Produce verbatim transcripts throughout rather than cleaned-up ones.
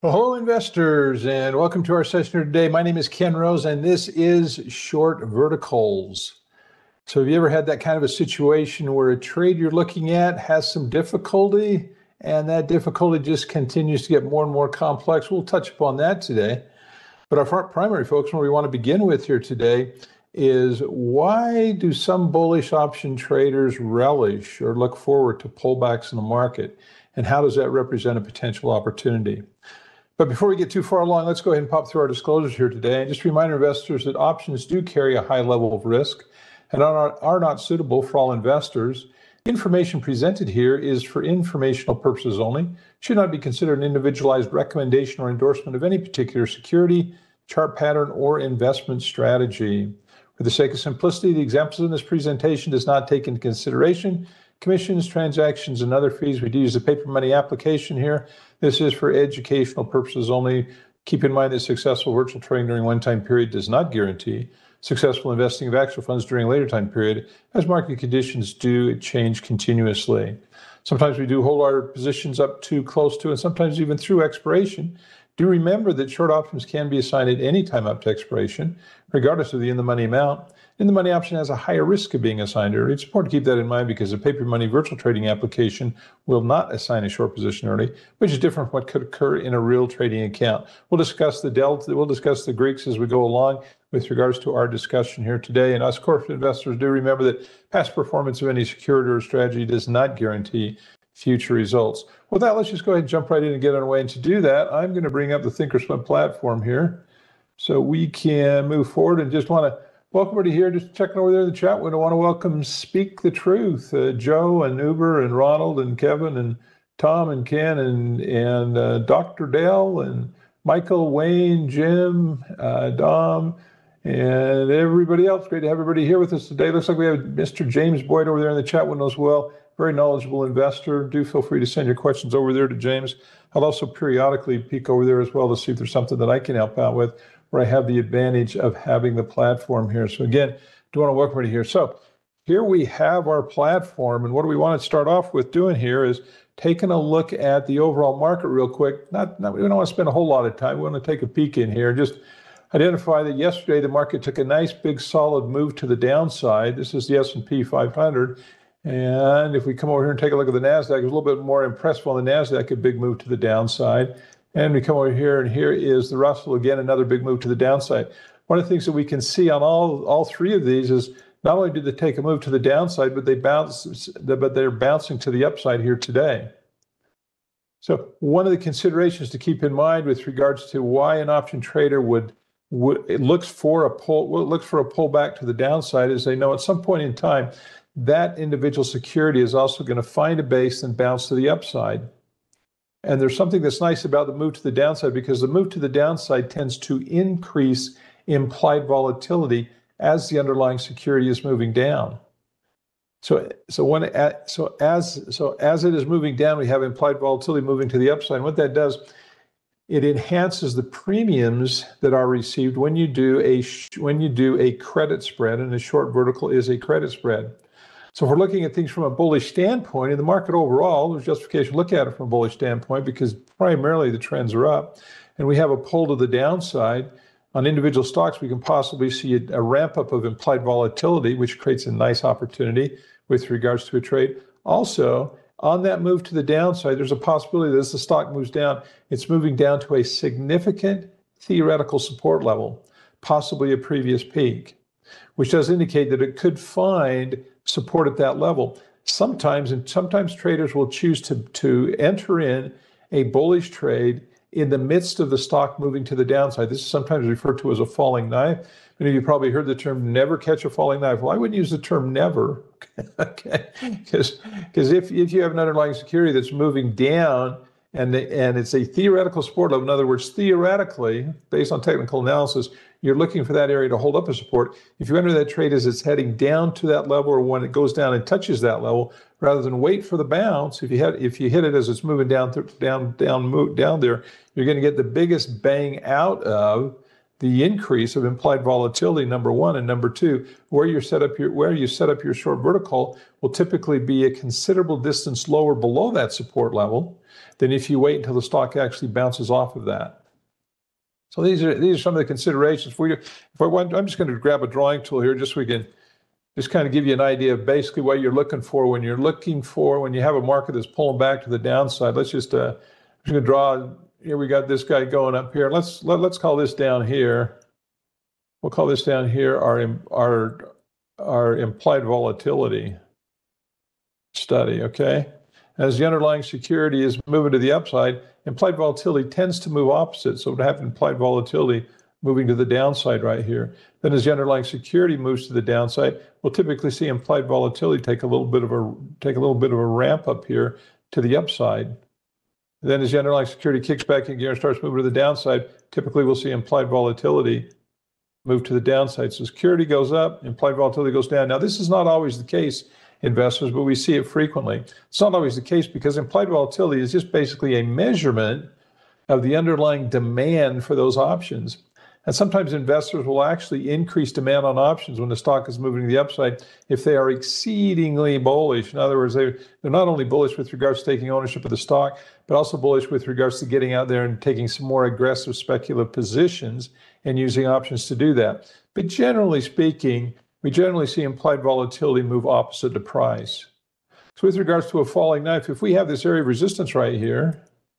Well, hello, investors, and welcome to our session here today. My name is KenRose, and this is Short Verticals. So have you ever had that kind of a situation where a trade you're looking at has some difficulty, and that difficulty just continues to get more and more complex? We'll touch upon that today. But our primary focus, what we want to begin with here today, is why do some bullish option traders relish or look forward to pullbacks in the market, and how does that represent a potential opportunity? But before we get too far along, let's go ahead and pop through our disclosures here today. And just remind investors that options do carry a high level of risk and are not, are not suitable for all investors. Information presented here is for informational purposes only, should not be considered an individualized recommendation or endorsement of any particular security, chart pattern, or investment strategy. For the sake of simplicity, the examples in this presentation does not take into consideration commissions, transactions, and other fees. We do use the paperMoney application here. This is for educational purposes only. Keep in mind that successful virtual trading during one time period does not guarantee successful investing of actual funds during a later time period, as market conditions do change continuously. Sometimes we do hold our positions up to close to, and sometimes even through expiration. Do remember that short options can be assigned at any time up to expiration, regardless of the in-the-money amount. In-the-money option has a higher risk of being assigned early. It's important to keep that in mind because the paperMoney virtual trading application will not assign a short position early, which is different from what could occur in a real trading account. We'll discuss the delta, we'll discuss the Greeks as we go along with regards to our discussion here today. And us corporate investors, do remember that past performance of any security or strategy does not guarantee future results. With that, let's just go ahead and jump right in and get on our way. And to do that, I'm going to bring up the Thinkorswim platform here so we can move forward. And just want to welcome everybody here, just checking over there in the chat window. I want to welcome Speak the Truth, uh, Joe and Uber and Ronald and Kevin and Tom and Ken and, and uh, Doctor Dale and Michael, Wayne, Jim, uh, Dom, and everybody else. Great to have everybody here with us today. Looks like we have Mister James Boyd over there in the chat window as well. Very knowledgeable investor. Do feel free to send your questions over there to James. I'll also periodically peek over there as well to see if there's something that I can help out with, where I have the advantage of having the platform here. So again, do want to welcome everybody here. So here we have our platform, and what do we want to start off with doing here is taking a look at the overall market real quick. Not, not we don't want to spend a whole lot of time. We want to take a peek in here. Just identify that yesterday the market took a nice big solid move to the downside. This is the S and P five hundred. And if we come over here and take a look at the NASDAQ, it's a little bit more impressive on the NASDAQ, a big move to the downside. And we come over here, and here is the Russell, again, another big move to the downside. One of the things that we can see on all, all three of these is not only did they take a move to the downside, but they bounce, but they're bouncing to the upside here today. So one of the considerations to keep in mind with regards to why an option trader would, would it looks for a pull, well, looks for a pullback to the downside is they know at some point in time that individual security is also going to find a base and bounce to the upside. And there's something that's nice about the move to the downside, because the move to the downside tends to increase implied volatility as the underlying security is moving down. So, so when so as so as it is moving down, we have implied volatility moving to the upside. And what that does, it enhances the premiums that are received when you do a when you do a credit spread, and a short vertical is a credit spread. So if we're looking at things from a bullish standpoint in the market overall, there's justification to look at it from a bullish standpoint because primarily the trends are up, and we have a pull to the downside. On individual stocks, we can possibly see a, a ramp up of implied volatility, which creates a nice opportunity with regards to a trade. Also, on that move to the downside, there's a possibility that as the stock moves down, it's moving down to a significant theoretical support level, possibly a previous peak, which does indicate that it could find support at that level. Sometimes, and sometimes traders will choose to, to enter in a bullish trade in the midst of the stock moving to the downside. This is sometimes referred to as a falling knife. Many of you probably heard the term never catch a falling knife. Well, I wouldn't use the term never, okay? Because because if, if you have an underlying security that's moving down and, and it's a theoretical support level, in other words, theoretically, based on technical analysis, you're looking for that area to hold up a support. If you enter that trade as it's heading down to that level, or when it goes down and touches that level, rather than wait for the bounce, if you had, if you hit it as it's moving down, down, down, move down there, you're going to get the biggest bang out of the increase of implied volatility, number one, and number two, where you set up your where you set up your short vertical will typically be a considerable distance lower below that support level than if you wait until the stock actually bounces off of that. So these are these are some of the considerations. If we, if I want, I'm just going to grab a drawing tool here, just so we can just kind of give you an idea of basically what you're looking for when you're looking for when you have a market that's pulling back to the downside. Let's just uh, I'm just going to draw. Here we got this guy going up here. Let's let, let's call this down here. We'll call this down here our our our implied volatility study. Okay, as the underlying security is moving to the upside, implied volatility tends to move opposite. So we have implied volatility moving to the downside right here. Then as the underlying security moves to the downside, we'll typically see implied volatility take a little bit of a take a little bit of a ramp up here to the upside. Then as the underlying security kicks back in gear and starts moving to the downside, typically we'll see implied volatility move to the downside. So security goes up, implied volatility goes down. Now, this is not always the case, investors, but we see it frequently. It's not always the case because implied volatility is just basically a measurement of the underlying demand for those options. And sometimes investors will actually increase demand on options when the stock is moving to the upside if they are exceedingly bullish. In other words, they, they're not only bullish with regards to taking ownership of the stock, but also bullish with regards to getting out there and taking some more aggressive speculative positions and using options to do that. But generally speaking, we generally see implied volatility move opposite to price. So with regards to a falling knife, if we have this area of resistance right here,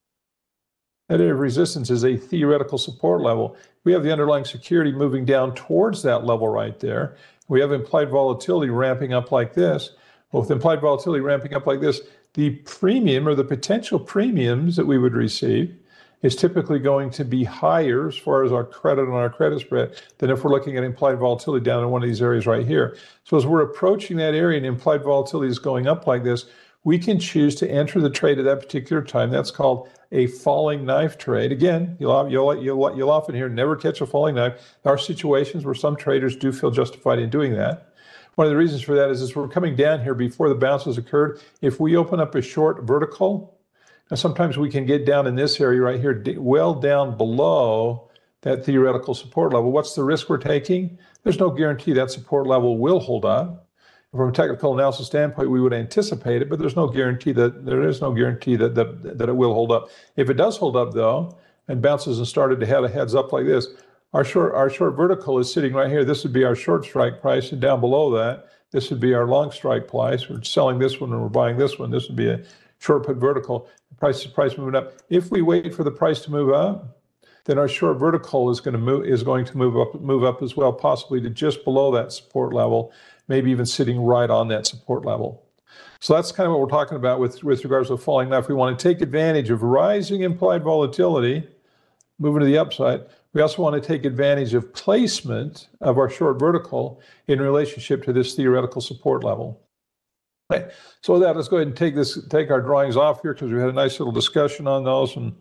that area of resistance is a theoretical support level. We have the underlying security moving down towards that level right there. We have implied volatility ramping up like this. Well, with implied volatility ramping up like this, the premium or the potential premiums that we would receive is typically going to be higher as far as our credit on our credit spread than if we're looking at implied volatility down in one of these areas right here. So as we're approaching that area and implied volatility is going up like this, we can choose to enter the trade at that particular time. That's called a falling knife trade. Again, you'll, you'll, you'll, you'll often hear never catch a falling knife. There are situations where some traders do feel justified in doing that. One of the reasons for that is as we're coming down here before the bounce has occurred, if we open up a short vertical, now sometimes we can get down in this area right here, well down below that theoretical support level. What's the risk we're taking? There's no guarantee that support level will hold up. From a technical analysis standpoint, we would anticipate it, but there's no guarantee that there is no guarantee that, that, that it will hold up. If it does hold up though, and bounces and started to head a heads up like this, our short, our short vertical is sitting right here. This would be our short strike price, and down below that, this would be our long strike price. We're selling this one and we're buying this one. This would be a short put vertical. The price price moving up. If we wait for the price to move up, then our short vertical is going to move is going to move up move up as well, possibly to just below that support level, maybe even sitting right on that support level. So that's kind of what we're talking about with, with regards to falling knife. We want to take advantage of rising implied volatility, moving to the upside. We also want to take advantage of placement of our short vertical in relationship to this theoretical support level. Okay. So with that, let's go ahead and take this, take our drawings off here because we had a nice little discussion on those. And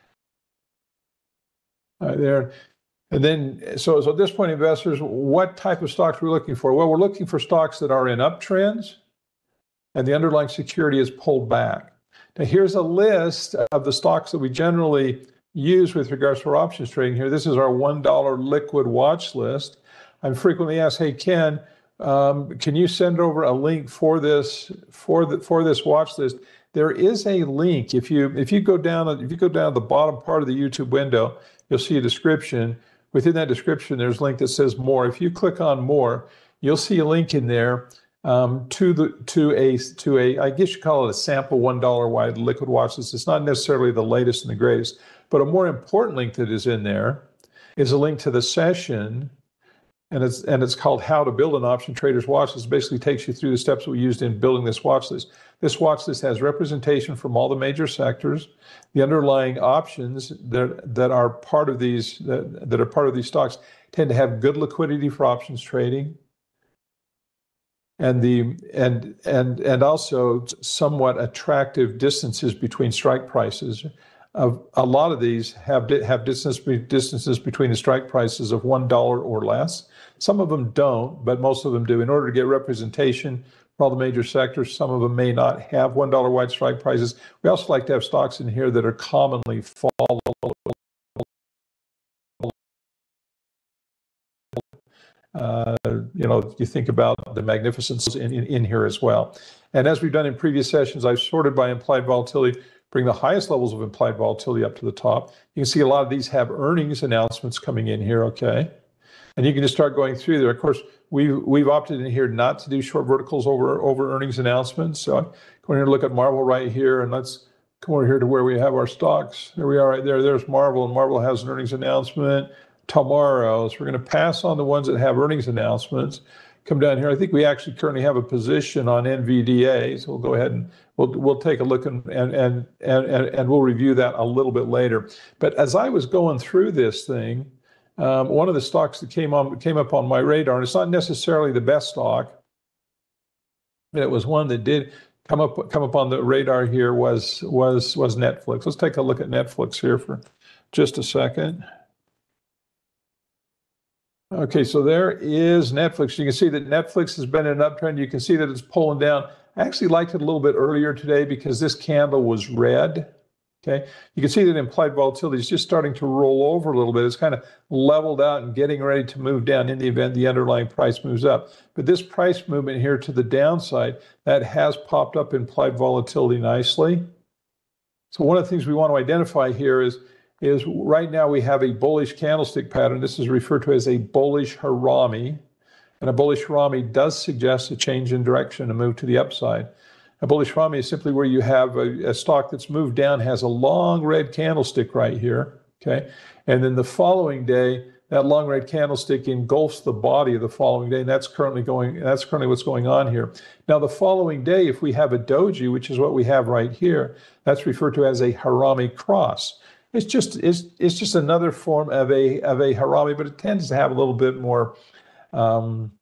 right there. And then, so, so at this point, investors, what type of stocks we're looking for? Well, we're looking for stocks that are in uptrends and the underlying security is pulled back. Now, here's a list of the stocks that we generally use with regards to our options trading here. This is our one dollar liquid watch list. I'm frequently asked, hey, Ken, um, can you send over a link for this, for the, for this watch list? There is a link. If you, if you go down, if you go down the bottom part of the YouTube window, you'll see a description. Within that description, there's a link that says more. If you click on more, you'll see a link in there um, to the to a to a I guess you call it a sample one dollar wide liquid watch list. It's not necessarily the latest and the greatest, but a more important link that is in there is a link to the session, and it's and it's called How to Build an Option Trader's Watch List. It basically takes you through the steps we used in building this watch list. This watch list has representation from all the major sectors. The underlying options that that are part of these that, that are part of these stocks tend to have good liquidity for options trading, and the and and and also somewhat attractive distances between strike prices. Uh, a lot of these have have distance distances between the strike prices of one dollar or less. Some of them don't, but most of them do. In order to get representation for all the major sectors, some of them may not have one dollar wide strike prices. We also like to have stocks in here that are commonly follow Uh, you know, you think about the magnificence in, in, in here as well. And as we've done in previous sessions, I've sorted by implied volatility, bring the highest levels of implied volatility up to the top. You can see a lot of these have earnings announcements coming in here, okay? And you can just start going through there. Of course, we've, we've opted in here not to do short verticals over, over earnings announcements. So I'm going here to look at Marvel right here, and let's come over here to where we have our stocks. There we are right there. There's Marvel, and Marvel has an earnings announcement tomorrow. So we're going to pass on the ones that have earnings announcements. Come down here. I think we actually currently have a position on N V D A. So we'll go ahead and we'll we'll take a look and and and and, and we'll review that a little bit later. But as I was going through this thing, um, one of the stocks that came on came up on my radar, and it's not necessarily the best stock, but it was one that did come up come up on the radar here was was was Netflix. Let's take a look at Netflix here for just a second. Okay, so there is Netflix. You can see that Netflix has been in an uptrend. You can see that it's pulling down. I actually liked it a little bit earlier today because this candle was red. Okay, you can see that implied volatility is just starting to roll over a little bit. It's kind of leveled out and getting ready to move down in the event the underlying price moves up. But this price movement here to the downside, that has popped up implied volatility nicely. So one of the things we want to identify here is is right now we have a bullish candlestick pattern. This is referred to as a bullish harami. And a bullish harami does suggest a change in direction, a move to the upside. A bullish harami is simply where you have a, a stock that's moved down, has a long red candlestick right here, okay? And then the following day, that long red candlestick engulfs the body of the following day, and that's currently going, that's currently what's going on here. Now, the following day, if we have a doji, which is what we have right here, that's referred to as a harami cross. It's just it's, it's just another form of a of a harami, but it tends to have a little bit more, um,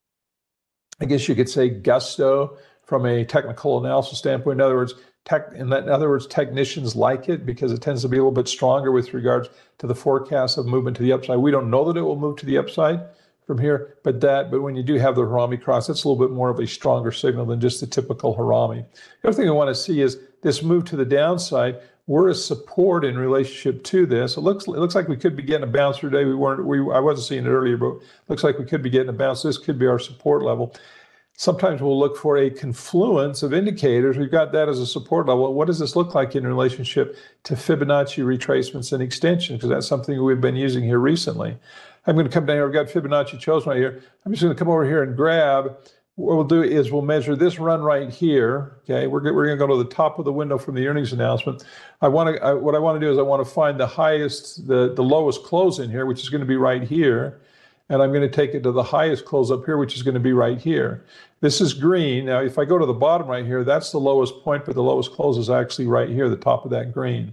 I guess you could say, gusto from a technical analysis standpoint. In other words, tech, in other words, technicians like it because it tends to be a little bit stronger with regards to the forecast of movement to the upside. We don't know that it will move to the upside from here, but that but when you do have the harami cross, that's a little bit more of a stronger signal than just the typical harami. The other thing I want to see is this move to the downside. We're a support in relationship to this. It looks it looks like we could be getting a bounce today. We weren't. We I wasn't seeing it earlier, but it looks like we could be getting a bounce. This could be our support level. Sometimes we'll look for a confluence of indicators. We've got that as a support level. What does this look like in relationship to Fibonacci retracements and extensions? Because that's something we've been using here recently. I'm going to come down here. I've got Fibonacci chosen right here. I'm just going to come over here and grab. What we'll do is we'll measure this run right here. Okay, we're we're going to go to the top of the window from the earnings announcement. I want to I, what I want to do is I want to find the highest, the the lowest close in here, which is going to be right here, and I'm going to take it to the highest close up here, which is going to be right here. This is green. Now, if I go to the bottom right here, that's the lowest point, but the lowest close is actually right here, the top of that green.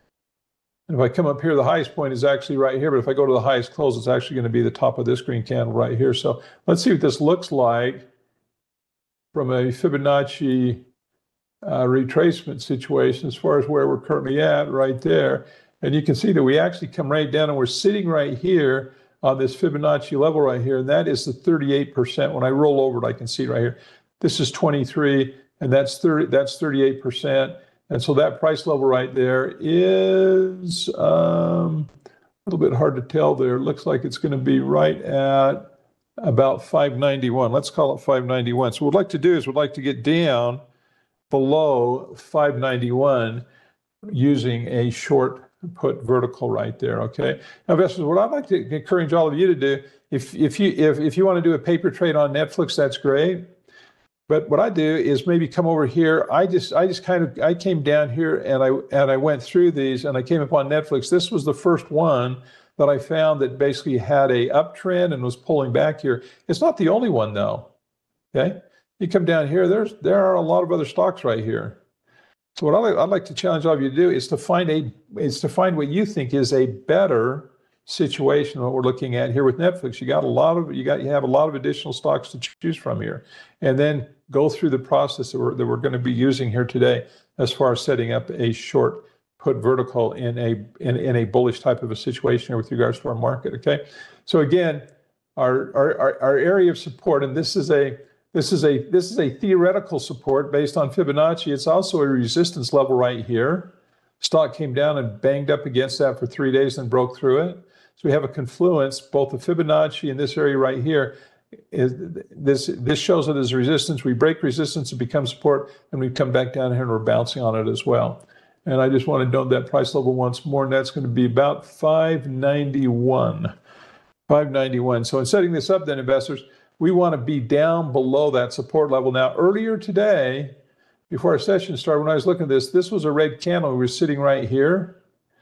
And if I come up here, the highest point is actually right here, but if I go to the highest close, it's actually going to be the top of this green candle right here. So let's see what this looks like from a Fibonacci uh, retracement situation as far as where we're currently at right there. And you can see that we actually come right down and we're sitting right here on this Fibonacci level right here. And that is the thirty-eight percent. When I roll over it, I can see it right here. This is twenty-three and that's thirty, that's thirty-eight percent. And so that price level right there is um, a little bit hard to tell there. It looks like it's going to be right at about five ninety-one. Let's call it five ninety-one. So what we'd like to do is we'd like to get down below five ninety-one using a short put vertical right there, okay? Now, investors, what I'd like to encourage all of you to do, if if you if, if you want to do a paper trade on Netflix, that's great. But what I do is maybe come over here. I just I just kind of I came down here and I and I went through these and I came upon Netflix. This was the first one that I found that basically had a uptrend and was pulling back here. It's not the only one though. Okay, you come down here. There's there are a lot of other stocks right here. So what I'd like, I'd like to challenge all of you to do is to find a is to find what you think is a better situation than what we're looking at here with Netflix. You got a lot of you got you have a lot of additional stocks to choose from here, and then go through the process that we're that we're going to be using here today as far as setting up a short put vertical in a in, in a bullish type of a situation here with regards to our market. Okay, so again, our our our, our area of support, and this is a This is a this is a theoretical support based on Fibonacci. It's also a resistance level right here. Stock came down and banged up against that for three days and broke through it. So we have a confluence, both the Fibonacci in this area right here, is this this shows it as resistance. We break resistance, it becomes support, and we come back down here and we're bouncing on it as well. And I just want to note that price level once more, and that's going to be about five ninety-one. five ninety-one. So in setting this up then, investors, we want to be down below that support level. Now, earlier today, before our session started, when I was looking at this, this was a red candle. We were sitting right here.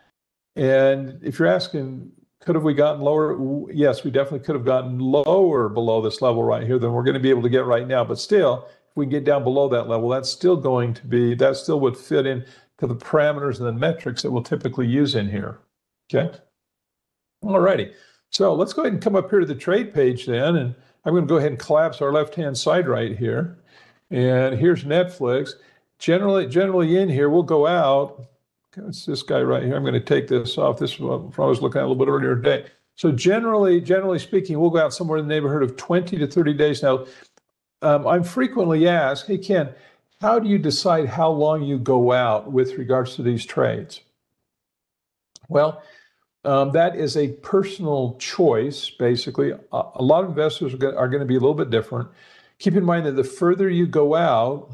And if you're asking, could have we gotten lower? Yes, we definitely could have gotten lower below this level right here than we're going to be able to get right now. But still, if we get down below that level, that's still going to be, that still would fit in to the parameters and the metrics that we'll typically use in here. Okay. All righty. So let's go ahead and come up here to the trade page then. And I'm going to go ahead and collapse our left-hand side right here. And here's Netflix. Generally, generally in here, we'll go out. It's this guy right here. I'm going to take this off. This is what I was looking at a little bit earlier today. So generally, generally speaking, we'll go out somewhere in the neighborhood of twenty to thirty days. Now, um, I'm frequently asked, hey, Ken, how do you decide how long you go out with regards to these trades? Well, um, that is a personal choice, basically. A, a lot of investors are going, are going to be a little bit different. Keep in mind that the further you go out,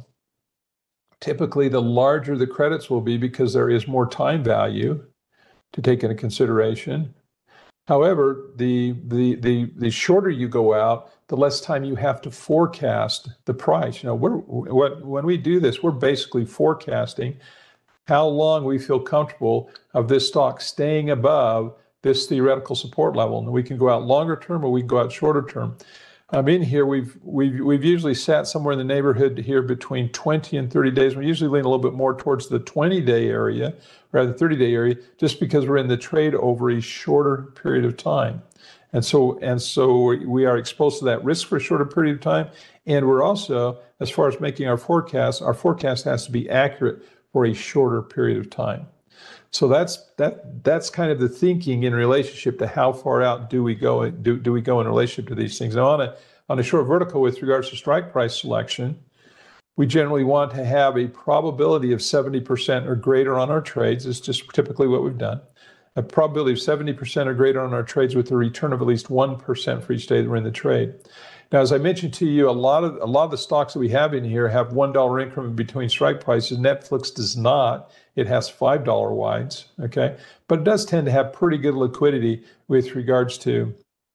typically the larger the credits will be because there is more time value to take into consideration. However, the, the, the, the shorter you go out, the less time you have to forecast the price. You know, we're, what, when we do this, we're basically forecasting how long we feel comfortable of this stock staying above this theoretical support level. And we can go out longer term or we can go out shorter term. Um, in here, we've, we've, we've usually sat somewhere in the neighborhood here between twenty and thirty days. We usually lean a little bit more towards the twenty day area rather than thirty day area, just because we're in the trade over a shorter period of time. And so, and so we are exposed to that risk for a shorter period of time. And we're also, as far as making our forecast, our forecast has to be accurate for a shorter period of time. So that's that. That's kind of the thinking in relationship to how far out do we go? Do, do we go in relationship to these things? Now, on a on a short vertical with regards to strike price selection, we generally want to have a probability of seventy percent or greater on our trades. It's just typically what we've done. A probability of seventy percent or greater on our trades with a return of at least one percent for each day that we're in the trade. Now, as I mentioned to you, a lot of a lot of the stocks that we have in here have one dollar increment between strike prices. Netflix does not. It has five dollar wides, okay? But it does tend to have pretty good liquidity with regards to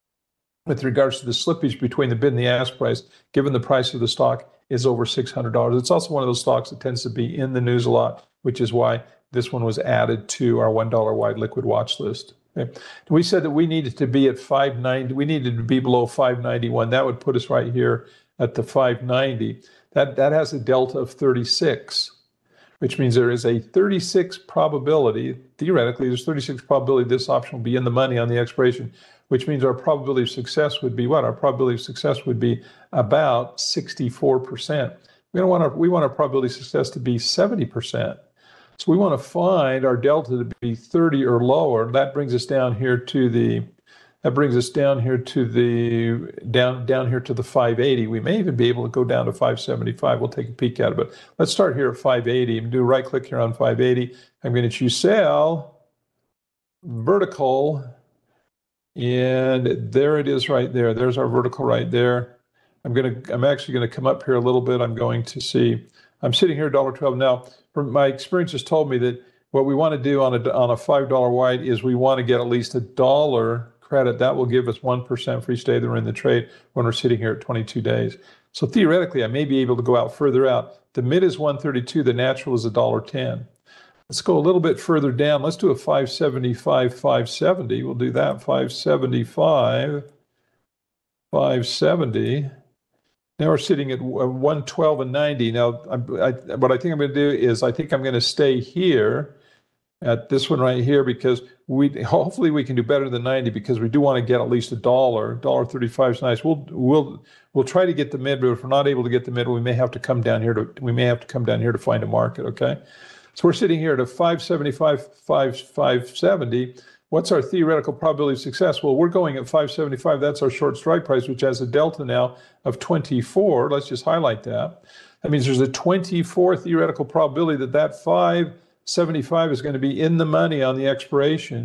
with regards to the slippage between the bid and the ask price, given the price of the stock is over six hundred dollars. It's also one of those stocks that tends to be in the news a lot, which is why this one was added to our one dollar wide liquid watch list. Okay. We said that we needed to be at five ninety. We needed to be below five ninety-one. That would put us right here at the five ninety. That, that has a delta of thirty-six, which means there is a thirty-six probability, theoretically, there's thirty-six probability this option will be in the money on the expiration, which means our probability of success would be what? Our probability of success would be about sixty-four percent. We don't want our, we want our probability of success to be seventy percent. So we want to find our delta to be thirty or lower. That brings us down here to the, that brings us down here to the, down, down here to the five eighty. We may even be able to go down to five seventy-five. We'll take a peek at it, but let's start here at five eighty and do a right click here on five eighty. I'm going to choose sell, vertical, and there it is right there. There's our vertical right there. I'm going to, I'm actually going to come up here a little bit. I'm going to see, I'm sitting here at one twelve now. My experience has told me that what we want to do on a, on a five dollar wide is we want to get at least a dollar credit. That will give us one percent for each day that we're in the trade when we're sitting here at twenty-two days. So theoretically, I may be able to go out further out. The mid is one thirty-two. The natural is one dollar ten. Let's go a little bit further down. Let's do a five seventy-five, five seventy. We'll do that, five seventy-five, five seventy. Now we're sitting at one twelve and ninety. Now, I, I, what I think I'm going to do is I think I'm going to stay here at this one right here because we hopefully we can do better than ninety because we do want to get at least a dollar. one dollar thirty-five is nice. We'll we'll we'll try to get the mid, but if we're not able to get the mid, we may have to come down here to we may have to come down here to find a market. Okay, so we're sitting here at a five seventy-five, five seventy. What's our theoretical probability of success? Well, we're going at five seventy-five. That's our short strike price, which has a delta now of twenty-four. Let's just highlight that. That means there's a twenty-four theoretical probability that that five seventy-five is going to be in the money on the expiration,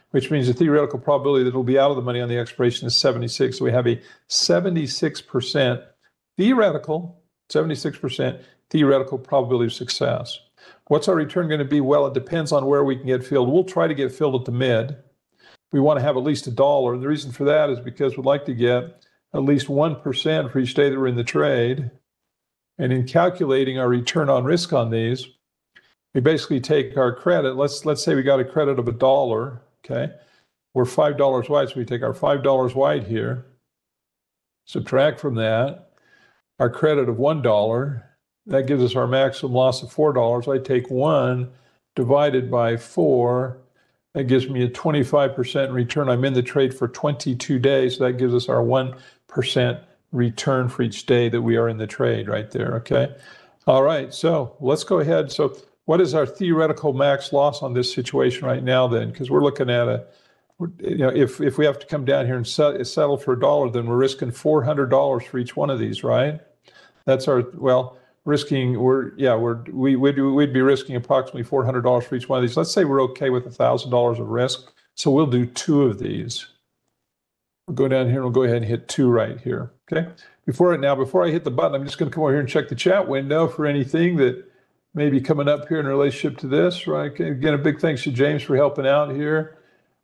which means the theoretical probability that it'll be out of the money on the expiration is seventy-six. So we have a seventy-six percent theoretical, seventy-six percent theoretical probability of success. What's our return going to be? Well, it depends on where we can get filled. We'll try to get filled at the mid. We want to have at least a dollar. The reason for that is because we'd like to get at least one percent for each day that we're in the trade. And in calculating our return on risk on these, we basically take our credit. Let's let's say we got a credit of a dollar, okay? We're five dollars wide, so we take our five dollars wide here, subtract from that our credit of one dollar. That gives us our maximum loss of four dollars. I take one divided by four. That gives me a twenty-five percent return. I'm in the trade for twenty-two days. So that gives us our one percent return for each day that we are in the trade right there, okay? All right, so let's go ahead. So what is our theoretical max loss on this situation right now then? Because we're looking at a, you know, if, if we have to come down here and settle for a dollar, then we're risking four hundred dollars for each one of these, right? That's our, well, risking, we're, yeah, we're, we, we'd, we'd be risking approximately four hundred dollars for each one of these. Let's say we're okay with one thousand dollars of risk. So we'll do two of these. We'll go down here and we'll go ahead and hit two right here, okay? Before it now, before I hit the button, I'm just gonna come over here and check the chat window for anything that may be coming up here in relationship to this, right? Again, a big thanks to James for helping out here.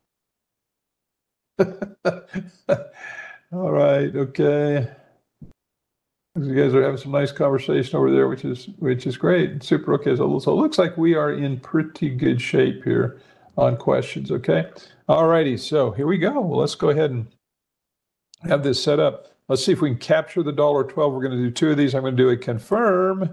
All right, okay. You guys are having some nice conversation over there, which is which is great. Super. Okay, so, so it looks like we are in pretty good shape here on questions. Okay. All righty. So here we go. Well, let's go ahead and have this set up. Let's see if we can capture the dollar twelve. We're going to do two of these. I'm going to do a confirm.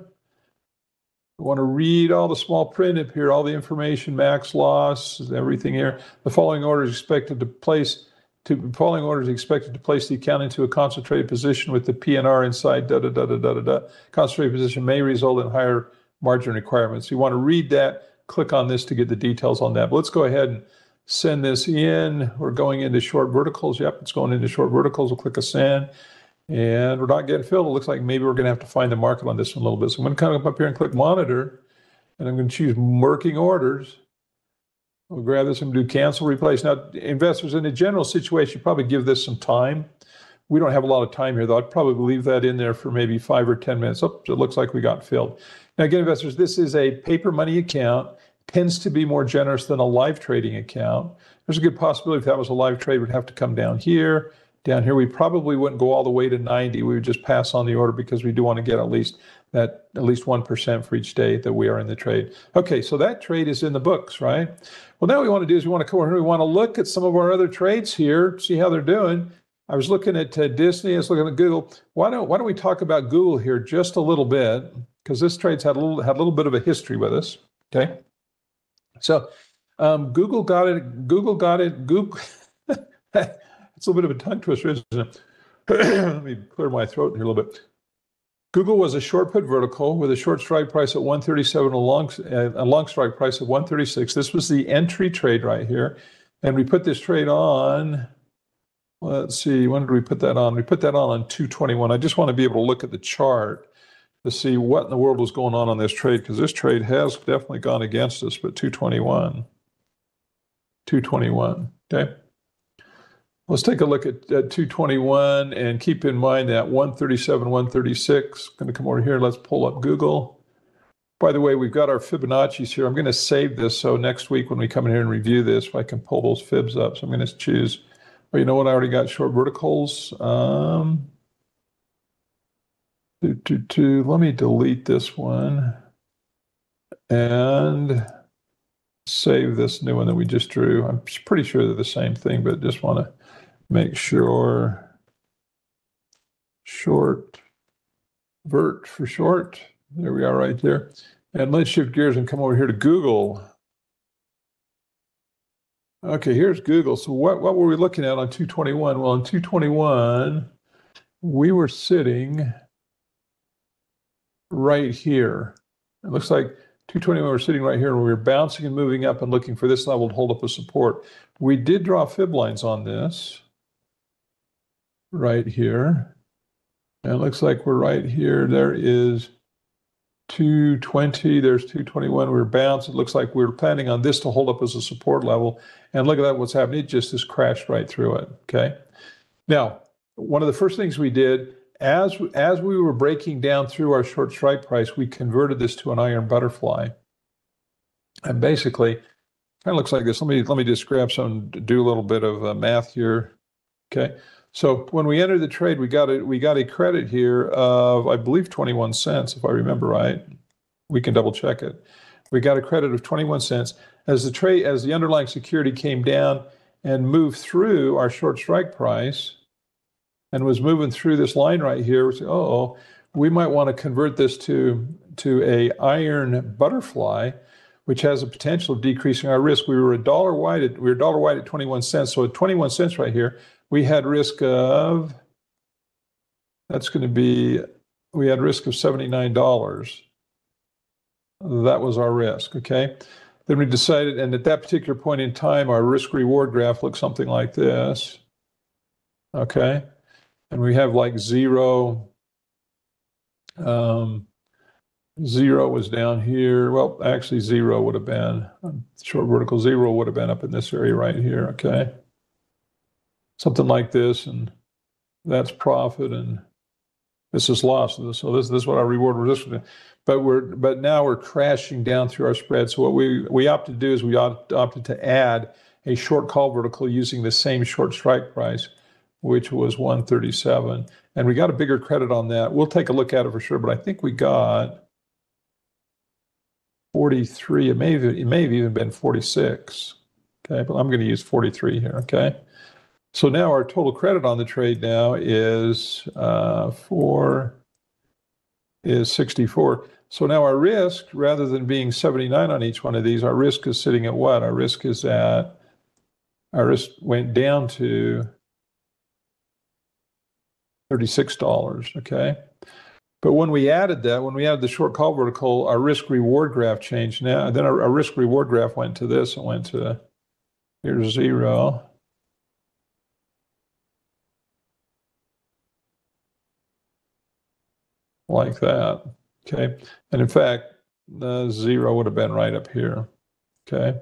I want to read all the small print up here, all the information, max loss, everything here. The following order is expected to place. To following order is expected to place the account into a concentrated position with the P N R inside, da da da da da da da. Concentrated position may result in higher margin requirements. You want to read that, click on this to get the details on that. But let's go ahead and send this in. We're going into short verticals. Yep, it's going into short verticals. We'll click a send. And we're not getting filled. It looks like maybe we're going to have to find the market on this one a little bit. So I'm going to come up here and click monitor. And I'm going to choose working orders. We'll grab this and do cancel, replace. Now, investors, in a general situation, probably give this some time. We don't have a lot of time here, though. I'd probably leave that in there for maybe five or ten minutes. Oh, it looks like we got filled. Now, again, investors, this is a paper money account. Tends to be more generous than a live trading account. There's a good possibility if that was a live trade, we'd have to come down here. Down here, we probably wouldn't go all the way to ninety. We would just pass on the order because we do want to get at least that at least one percent for each day that we are in the trade. Okay, so that trade is in the books, right? Well, now what we want to do is we want to come over here. We want to look at some of our other trades here, see how they're doing. I was looking at uh, Disney. I was looking at Google. Why don't Why don't we talk about Google here just a little bit? Because this trade's had a little had a little bit of a history with us. Okay, so um, Google got it. Google got it. Google. It's a little bit of a tongue twister, isn't it? Let me clear my throat here a little bit. Google was a short put vertical with a short strike price at one thirty-seven, a long, a long strike price of one thirty-six. This was the entry trade right here. And we put this trade on, let's see, when did we put that on? We put that on on two twenty-one. I just want to be able to look at the chart to see what in the world was going on on this trade, because this trade has definitely gone against us, but two twenty-one, two twenty-one, okay? Let's take a look at, at two twenty-one and keep in mind that one thirty-seven, one thirty-six. Going to come over here. Let's pull up Google. By the way, we've got our Fibonacci's here. I'm going to save this so next week when we come in here and review this, I can pull those fibs up. So I'm going to choose, well, you know what? I already got short verticals. Um, do, do, do, let me delete this one and save this new one that we just drew. I'm pretty sure they're the same thing, but just want to make sure. Short, vert for short. There we are right there. And let's shift gears and come over here to Google. Okay, here's Google. So what, what were we looking at on two twenty-one? Well, on two twenty-one, we were sitting right here. It looks like two twenty-one, we're sitting right here, and we were bouncing and moving up and looking for this level to hold up a support. We did draw fib lines on this right here. And it looks like we're right here. There is two twenty, there's two twenty-one, we're bounced. It looks like we're planning on this to hold up as a support level. And look at that, what's happening. It just has crashed right through it, okay? Now, one of the first things we did, as, as we were breaking down through our short strike price, we converted this to an iron butterfly. And basically, kind of looks like this. Let me, let me just grab some, do a little bit of uh, math here, okay? So when we entered the trade, we got a, we got a credit here of, I believe, twenty-one cents, if I remember right. We can double check it. We got a credit of twenty-one cents. As the trade, as the underlying security came down and moved through our short strike price and was moving through this line right here, we said, oh, we might want to convert this to, to a iron butterfly, which has a potential of decreasing our risk. We were a dollar wide at, we were a dollar wide at twenty-one cents. So at twenty-one cents right here, we had risk of, that's going to be, we had risk of seventy-nine dollars. That was our risk, okay? Then we decided, and at that particular point in time, our risk reward graph looks something like this, okay? And we have like zero, um, zero was down here. Well, actually zero would have been, short vertical zero would have been up in this area right here, okay? Something like this, and that's profit, and this is loss. So this, this is what our reward resistance is. But we're but now we're crashing down through our spread. So what we we opted to do is we opted to add a short call vertical using the same short strike price, which was one thirty-seven, and we got a bigger credit on that. We'll take a look at it for sure, but I think we got forty-three. It may have, it may have even been forty-six. Okay, but I'm going to use forty-three here. Okay. So now our total credit on the trade now is uh, four is sixty-four. So now our risk, rather than being seventy-nine on each one of these, our risk is sitting at what? Our risk is at, our risk went down to thirty-six dollars, okay? But when we added that, when we added the short call vertical, our risk reward graph changed now. Then our, our risk reward graph went to this, it went to, here's zero. Like that, okay? And in fact, the zero would have been right up here, okay?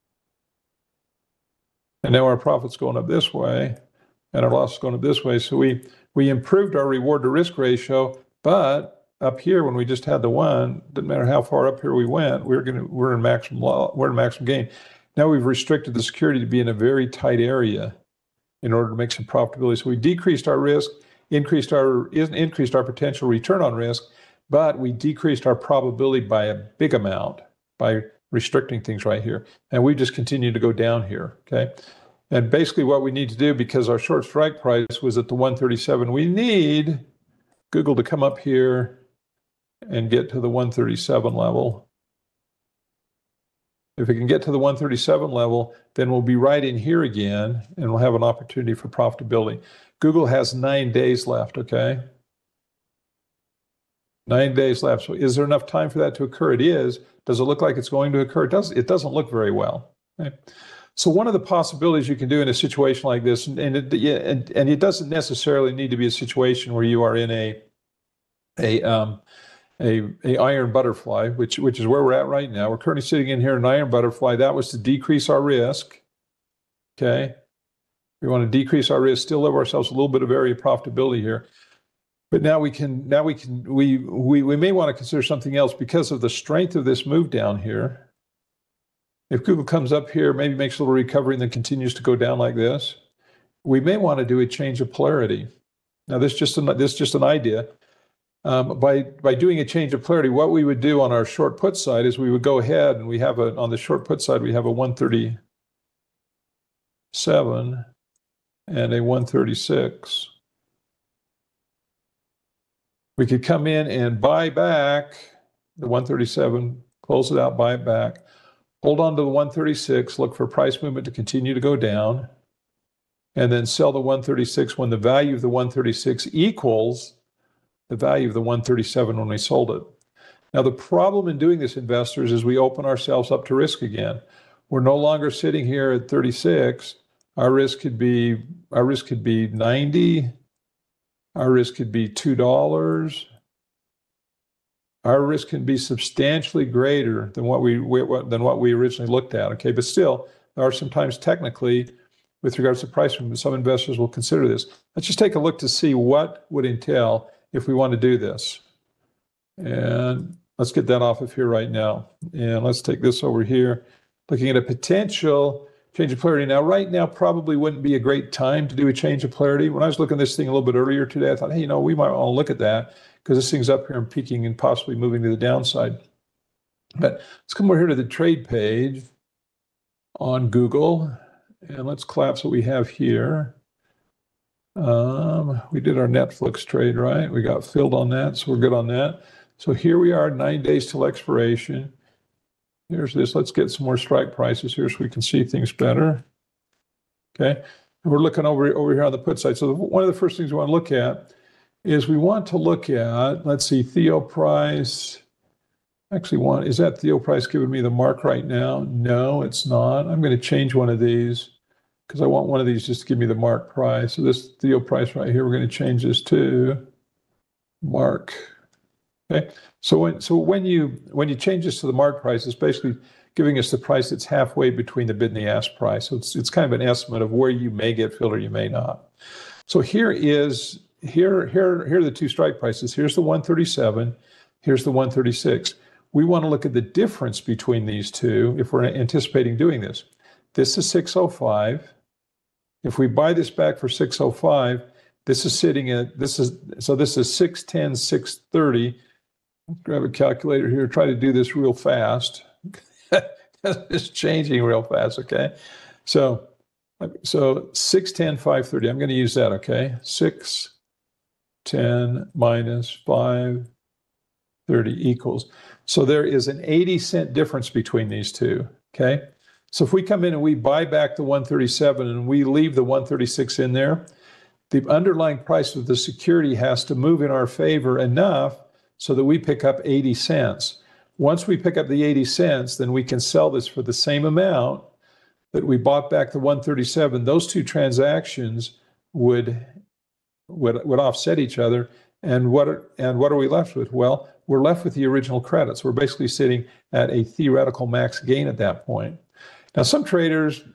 And now our profit's going up this way, and our loss is going up this way. So we, we improved our reward to risk ratio, but up here, when we just had the one, didn't matter how far up here we went, we're gonna, we're in maximum law, we're in maximum gain. Now we've restricted the security to be in a very tight area in order to make some profitability. So we decreased our risk, increased our increased our potential return on risk, but we decreased our probability by a big amount by restricting things right here. And we just continue to go down here, okay? And basically what we need to do, because our short strike price was at the one thirty-seven, we need Google to come up here and get to the one thirty-seven level. If it can get to the one thirty-seven level, then we'll be right in here again, and we'll have an opportunity for profitability. Google has nine days left, okay? Nine days left. So is there enough time for that to occur? It is. Does it look like it's going to occur? It doesn't, it doesn't look very well. Okay? So one of the possibilities you can do in a situation like this, and it, and, and it doesn't necessarily need to be a situation where you are in a, a, um, a, a iron butterfly, which, which is where we're at right now. We're currently sitting in here in an iron butterfly. That was to decrease our risk, okay? We want to decrease our risk, still leave ourselves a little bit of area of profitability here. But now we can, now we can, we, we, we may want to consider something else because of the strength of this move down here. If Google comes up here, maybe makes a little recovery and then continues to go down like this, we may want to do a change of polarity. Now this is just an, this is just an idea. Um, by, by doing a change of polarity, what we would do on our short put side is we would go ahead and we have a, on the short put side, we have a one thirty-seven and a one thirty-six. We could come in and buy back the one thirty-seven, close it out, buy it back, hold on to the one thirty-six, look for price movement to continue to go down, and then sell the one thirty-six when the value of the one thirty-six equals the value of the one thirty-seven when we sold it. Now, the problem in doing this, investors, is we open ourselves up to risk again. We're no longer sitting here at thirty-six. Our risk could be, our risk could be ninety. Our risk could be two dollars. our risk can be substantially greater than what we, than what we originally looked at, okay? But still, there are sometimes technically, with regards to pricing, some investors will consider this. Let's just take a look to see what would entail if we want to do this. And let's get that off of here right now. And let's take this over here, looking at a potential change of polarity. Now, right now probably wouldn't be a great time to do a change of polarity. When I was looking at this thing a little bit earlier today, I thought, hey, you know, we might want to look at that because this thing's up here and peaking and possibly moving to the downside. But let's come over here to the trade page on Google, and let's collapse what we have here. Um, we did our Netflix trade, right? We got filled on that, so we're good on that. So here we are, nine days till expiration. Here's this. Let's get some more strike prices here so we can see things better. Okay, and we're looking over, over here on the put side. So the, one of the first things we want to look at is we want to look at, let's see, Theo price. Actually, want is that Theo price giving me the mark right now? No, it's not. I'm going to change one of these because I want one of these just to give me the mark price. So this Theo price right here, we're going to change this to mark. Okay. So when so when you when you change this to the mark price, it's basically giving us the price that's halfway between the bid and the ask price. So it's it's kind of an estimate of where you may get filled or you may not. So here is here here here are the two strike prices. Here's the one thirty-seven. Here's the one thirty-six. We want to look at the difference between these two if we're anticipating doing this. This is six oh five. If we buy this back for six oh five, this is sitting at this is so this is six ten, six thirty. Grab a calculator here, try to do this real fast. It's changing real fast, okay? So, so six ten, five thirty, I'm going to use that, okay? six ten minus five thirty equals. So there is an eighty cent difference between these two, okay? So if we come in and we buy back the one thirty-seven and we leave the one thirty-six in there, the underlying price of the security has to move in our favor enough so that we pick up eighty cents. Once we pick up the eighty cents, then we can sell this for the same amount that we bought back the one thirty-seven. Those two transactions would, would, would offset each other. And what, are, and what are we left with? Well, we're left with the original credits. We're basically sitting at a theoretical max gain at that point. Now, some traders,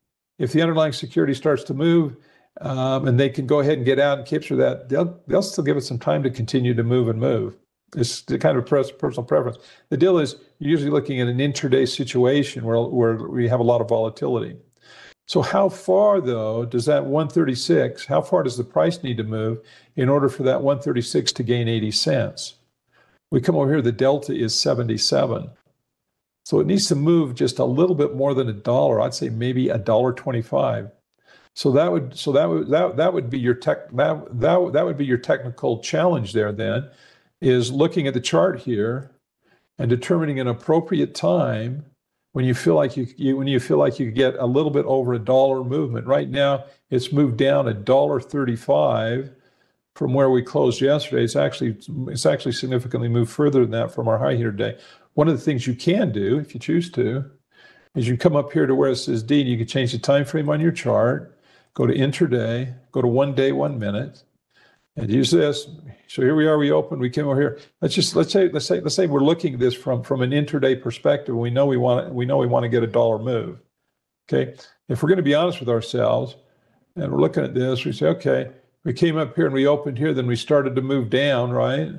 if the underlying security starts to move, um, and they can go ahead and get out and capture that, they'll, they'll still give it some time to continue to move and move. It's the kind of personal preference. The deal is you're usually looking at an intraday situation where, where we have a lot of volatility. So how far, though, does that one thirty-six, how far does the price need to move in order for that one thirty-six to gain eighty cents? We come over here, the delta is seventy-seven. So it needs to move just a little bit more than a dollar. I'd say maybe a dollar twenty-five. So that would so that would that that would be your tech that that that would be your technical challenge there then, is looking at the chart here and determining an appropriate time when you feel like you, you when you feel like you get a little bit over a dollar movement. Right now it's moved down a dollar thirty-five from where we closed yesterday. It's actually it's actually significantly moved further than that from our high here today. One of the things you can do if you choose to is you come up here to where it says D and you can change the time frame on your chart. Go to intraday, go to one day, one minute, and use this. So here we are, we opened, we came over here. Let's just, let's say, let's say, let's say we're looking at this from, from an intraday perspective. We know we want, we know we want to get a dollar move, okay? If we're going to be honest with ourselves, and we're looking at this, we say, okay, we came up here and we opened here, then we started to move down, right?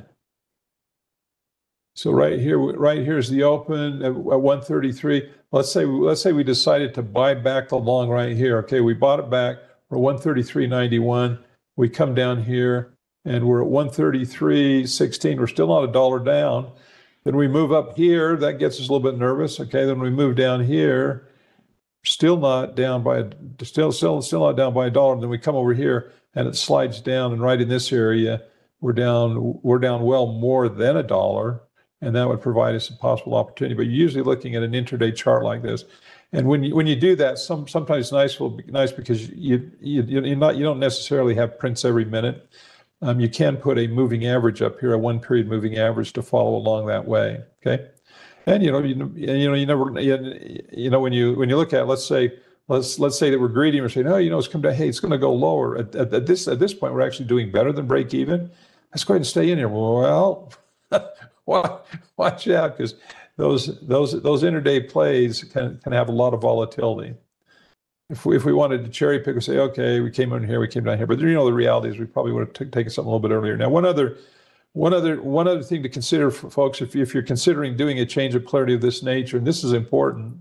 So right here, right here is the open at one thirty-three. Let's say, let's say we decided to buy back the long right here. Okay, we bought it back. We're one thirty-three ninety-one. We come down here and we're at one thirty-three sixteen. We're still not a dollar down. Then we move up here. That gets us a little bit nervous. Okay, then we move down here. Still not down by still still still not down by a dollar. And then we come over here and it slides down. And right in this area, we're down we're down well more than a dollar. And that would provide us a possible opportunity. But you're usually looking at an intraday chart like this. And when you when you do that, some sometimes it's nice will be nice because you you you're not you don't necessarily have prints every minute. Um, you can put a moving average up here, a one period moving average to follow along that way. Okay, and you know you you know you never you, you know when you when you look at let's say let's let's say that we're greedy and we're saying oh you know it's come down hey it's going to go lower at, at, at this at this point we're actually doing better than break even. Let's go ahead and stay in here. Well. watch, watch out, because those those those intraday plays can can have a lot of volatility. If we if we wanted to cherry pick and say, okay, we came in here, we came down here, but you know the reality is we probably would have taken something a little bit earlier. Now, one other one other one other thing to consider for folks, if if you're considering doing a change of clarity of this nature, and this is important.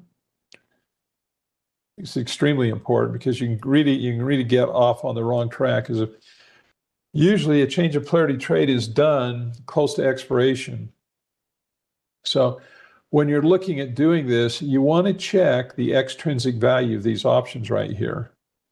It's extremely important, because you can really you can really get off on the wrong track. Because if usually a change of clarity trade is done close to expiration. So when you're looking at doing this, you want to check the extrinsic value of these options right here.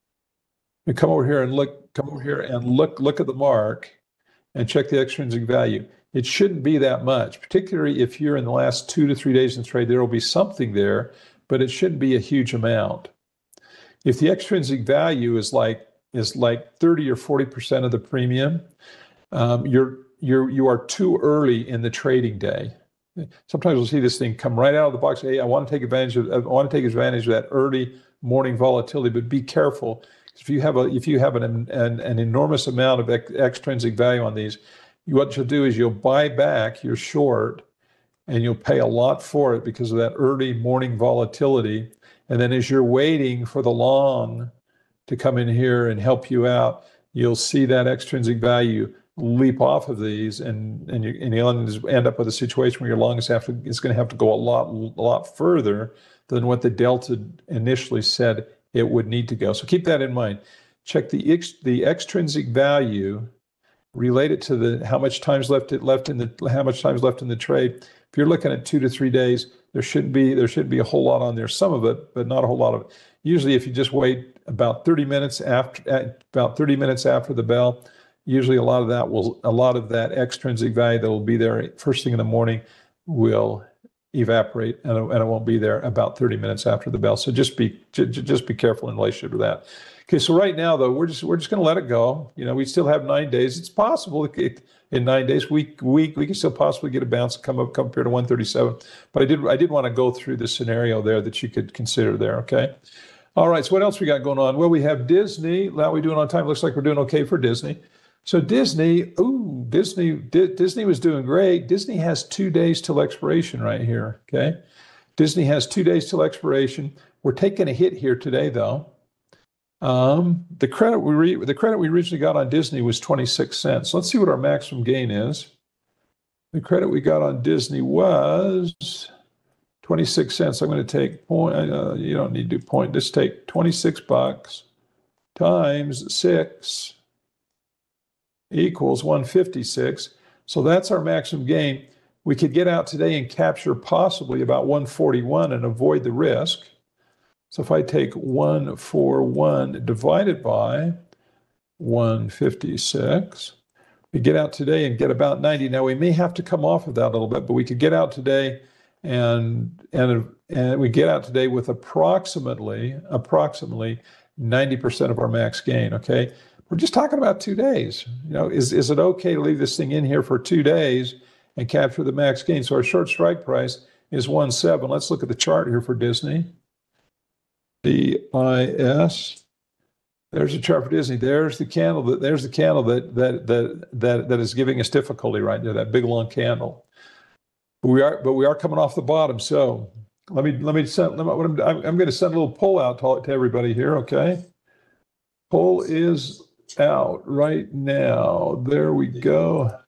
You come over here and look, come over here and look, look at the mark and check the extrinsic value. It shouldn't be that much, particularly if you're in the last two to three days in the trade. There will be something there, but it shouldn't be a huge amount. If the extrinsic value is like is like thirty or forty percent of the premium, um, you're you're you are too early in the trading day. Sometimes we'll see this thing come right out of the box. Hey, I want to take advantage of I want to take advantage of that early morning volatility, but be careful. If you have a if you have an an, an enormous amount of ex, extrinsic value on these, you, what you'll do is you'll buy back your short, and you'll pay a lot for it because of that early morning volatility. And then as you're waiting for the long to come in here and help you out, you'll see that extrinsic value leap off of these, and and, you, and you'll end up with a situation where your long is, have to, is going to have to go a lot, a lot further than what the delta initially said it would need to go. So keep that in mind. Check the ex, the extrinsic value related to the how much time's left it left in the how much time's left in the trade. If you're looking at two to three days, there shouldn't be there should be a whole lot on there. Some of it, but not a whole lot of it. Usually, if you just wait about thirty minutes after about thirty minutes after the bell, usually a lot of that will a lot of that extrinsic value that will be there first thing in the morning will evaporate, and it, and it won't be there about thirty minutes after the bell. So just be j- just be careful in relation to that. Okay, so right now though, we're just we're just going to let it go. You know, we still have nine days. It's possible it, in nine days we we we can still possibly get a bounce and come up come up here to one thirty-seven. But I did I did want to go through the scenario there that you could consider there. Okay. All right. So what else we got going on? Well, we have Disney. How are we doing on time? Looks like we're doing okay for Disney. So Disney, ooh, Disney, D- Disney was doing great. Disney has two days till expiration right here. Okay. Disney has two days till expiration. We're taking a hit here today though. Um, the credit we re- the credit we originally got on Disney was twenty-six cents. Let's see what our maximum gain is. The credit we got on Disney was twenty-six cents. I'm going to take point. Uh, you don't need to do point. Just take twenty-six bucks times six equals one fifty-six. So that's our maximum gain. We could get out today and capture possibly about one forty-one and avoid the risk. So if I take one forty-one divided by one fifty-six, we get out today and get about ninety. Now we may have to come off of that a little bit, but we could get out today and and and we get out today with approximately approximately ninety percent of our max gain. Okay, we're just talking about two days. You know, is is it okay to leave this thing in here for two days and capture the max gain? So our short strike price is one seven. Let's look at the chart here for Disney. D I S. There's a chart for Disney. There's the candle that there's the candle that that that that that is giving us difficulty right there. That big long candle. But we are but we are coming off the bottom. So let me let me send. Let me, what I'm, I'm, I'm going to send a little poll out to, to everybody here. Okay. Poll is out right now. There we go.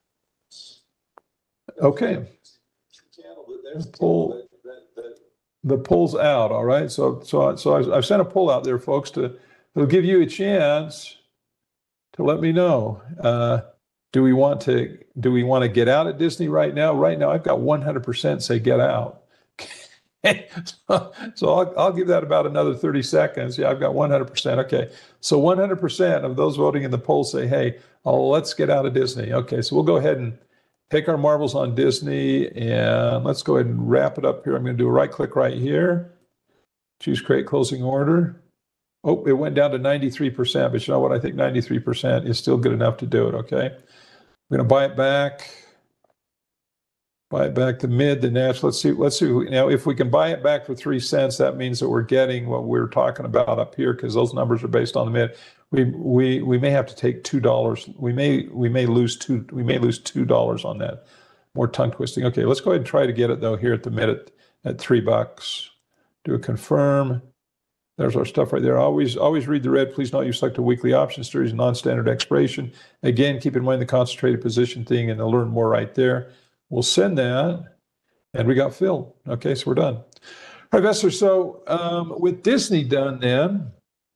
Okay. There's poll. The poll's out, all right? So so, so I've, I've sent a poll out there, folks, to, to give you a chance to let me know. Uh, do we want to do we want to get out at Disney right now? Right now, I've got one hundred percent say get out. so so I'll, I'll give that about another thirty seconds. Yeah, I've got one hundred percent. Okay, so one hundred percent of those voting in the poll say, hey, oh, let's get out of Disney. Okay, so we'll go ahead and take our marbles on Disney, and let's go ahead and wrap it up here. I'm going to do a right click right here, choose create closing order. Oh, it went down to ninety-three percent, but you know what? I think ninety-three percent is still good enough to do it, okay? I'm going to buy it back, buy it back to mid, the natural. Let's see, let's see. Now, if we can buy it back for three cents, that means that we're getting what we're talking about up here, because those numbers are based on the mid. We we we may have to take two dollars. We may we may lose two we may lose two dollars on that. more tongue twisting. Okay, let's go ahead and try to get it though here at the minute at three bucks. Do a confirm. There's our stuff right there. Always, always read the red. Please note you select a weekly option series, non-standard expiration. Again, keep in mind the concentrated position thing, and they'll learn more right there. We'll send that, and we got filled. Okay, so we're done. All right, investors. So um, with Disney done, then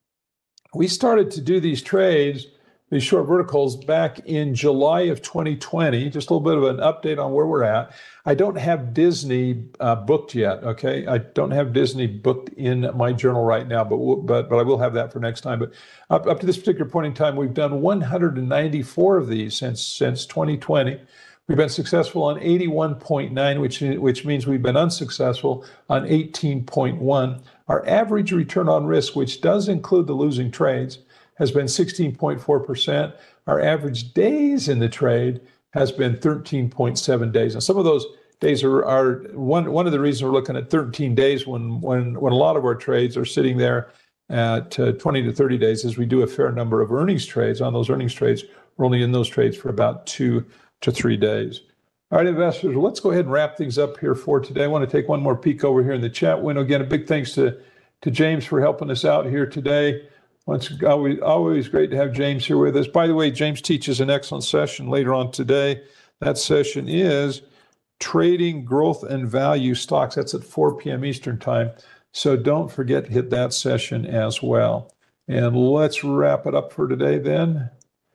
we started to do these trades, these short verticals, back in July of twenty twenty. Just a little bit of an update on where we're at. I don't have Disney uh, booked yet, okay? I don't have Disney booked in my journal right now, but we'll, but but I will have that for next time. But up, up to this particular point in time, we've done one hundred ninety-four of these since since twenty twenty. We've been successful on eighty-one point nine, which which means we've been unsuccessful on eighteen point one. Our average return on risk, which does include the losing trades, has been sixteen point four percent. Our average days in the trade has been thirteen point seven days. And some of those days are, are one, one of the reasons we're looking at thirteen days when, when, when a lot of our trades are sitting there at uh, twenty to thirty days, is we do a fair number of earnings trades. On those earnings trades, we're only in those trades for about two to three days. All right, investors, let's go ahead and wrap things up here for today. I want to take one more peek over here in the chat window. Again, a big thanks to, to James for helping us out here today. It's always, always great to have James here with us. By the way, James teaches an excellent session later on today. That session is Trading Growth and Value Stocks. That's at four p.m. Eastern Time. So don't forget to hit that session as well. And let's wrap it up for today then.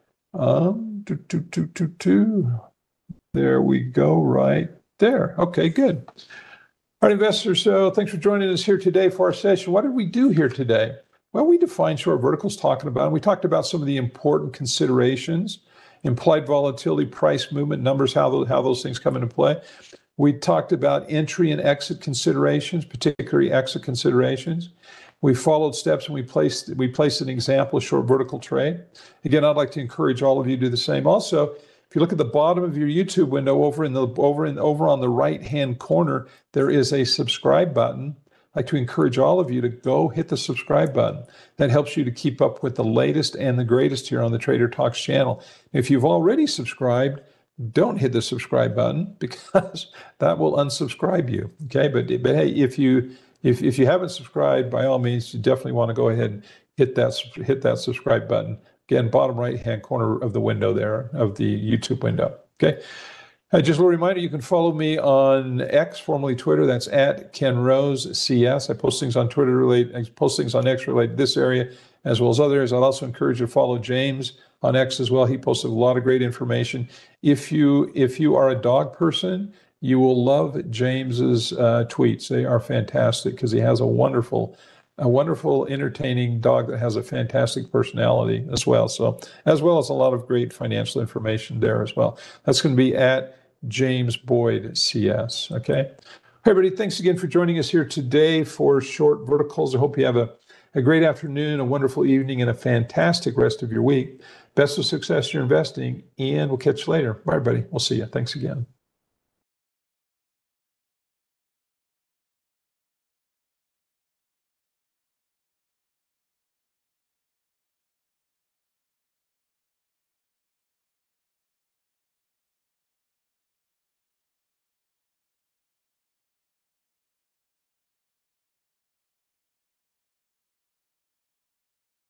Um, two, two, two, two, two. There we go, right there. Okay, good. All right, investors, so thanks for joining us here today for our session. What did we do here today? Well, we defined short verticals talking about, and we talked about some of the important considerations, implied volatility, price movement, numbers, how those, how those things come into play. We talked about entry and exit considerations, particularly exit considerations. We followed steps and we placed, we placed an example of short vertical trade. Again, I'd like to encourage all of you to do the same. Also, if you look at the bottom of your YouTube window, over in the over in over on the right-hand corner, there is a subscribe button. I'd like to encourage all of you to go hit the subscribe button. That helps you to keep up with the latest and the greatest here on the Trader Talks channel. If you've already subscribed, don't hit the subscribe button because that will unsubscribe you. Okay, but but hey, if you if if you haven't subscribed, by all means, you definitely want to go ahead and hit that hit that subscribe button. Again, bottom right-hand corner of the window there, of the YouTube window. Okay. Uh, just a little reminder, you can follow me on X, formerly Twitter. That's at KenRose C S. I post things on Twitter related, I post things on X related to this area as well as other areas. I'd also encourage you to follow James on X as well. He posts a lot of great information. If you if you are a dog person, you will love James's uh, tweets. They are fantastic because he has a wonderful, a wonderful, entertaining dog that has a fantastic personality as well. So, as well as a lot of great financial information there as well. That's going to be at James Boyd C S. Okay. Hey, everybody. Thanks again for joining us here today for Short Verticals. I hope you have a, a great afternoon, a wonderful evening, and a fantastic rest of your week. Best of success in your investing, and we'll catch you later. Bye, everybody. We'll see you. Thanks again.